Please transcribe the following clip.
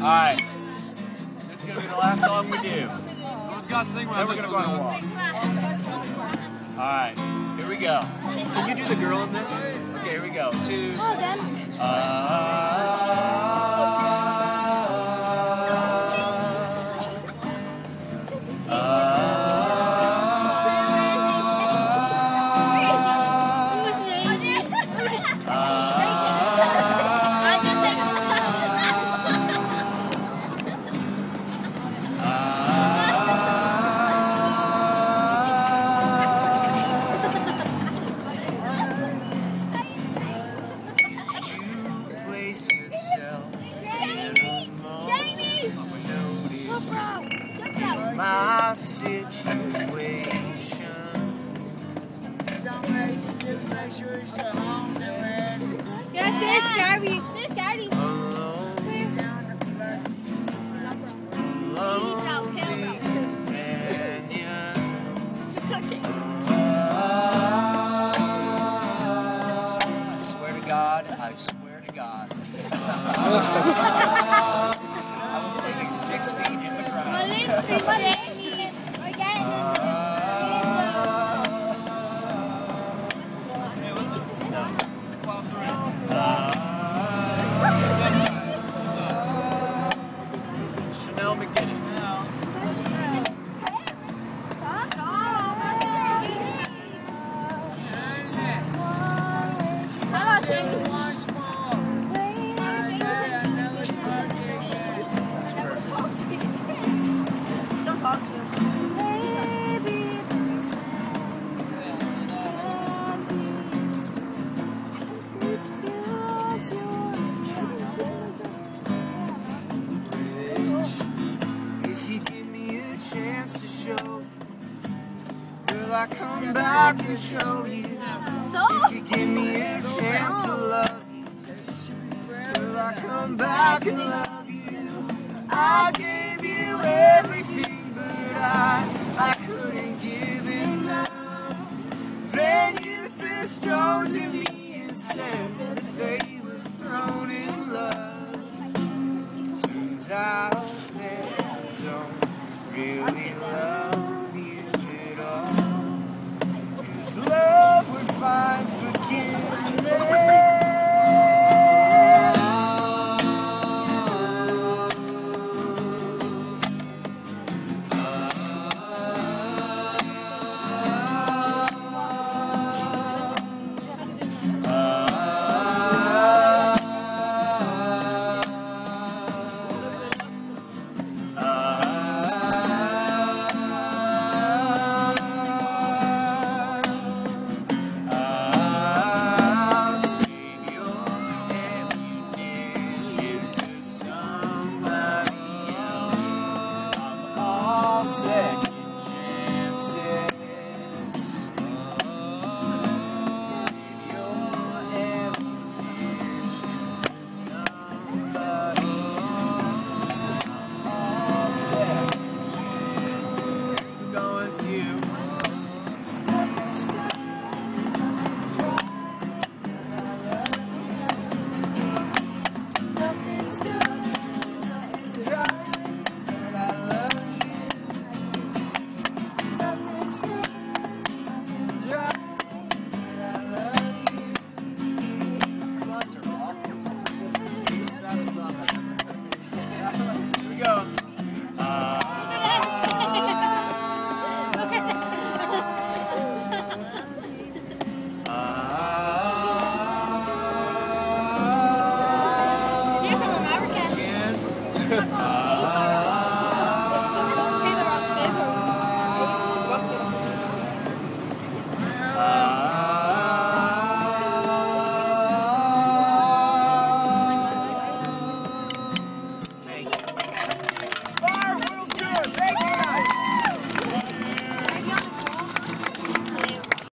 Alright. This is going to be the last song we do. Who's got to sing with us? Then we're going to go on a walk. Alright, here we go. Can you do the girl in this? Okay, here we go. 2. Oh, them. My situation. Yeah, there's Gary. There's Gary. I swear to God. I will take you 6 feet in the ground. Chanelle McGuinness. To show, will I come back and show you? If you give me a chance to love you, will I come back and love you? I gave you everything, but I couldn't give enough. Then you threw stones at me and said that they were thrown in love. Turns out they don't really love you at all. 'Cause love would find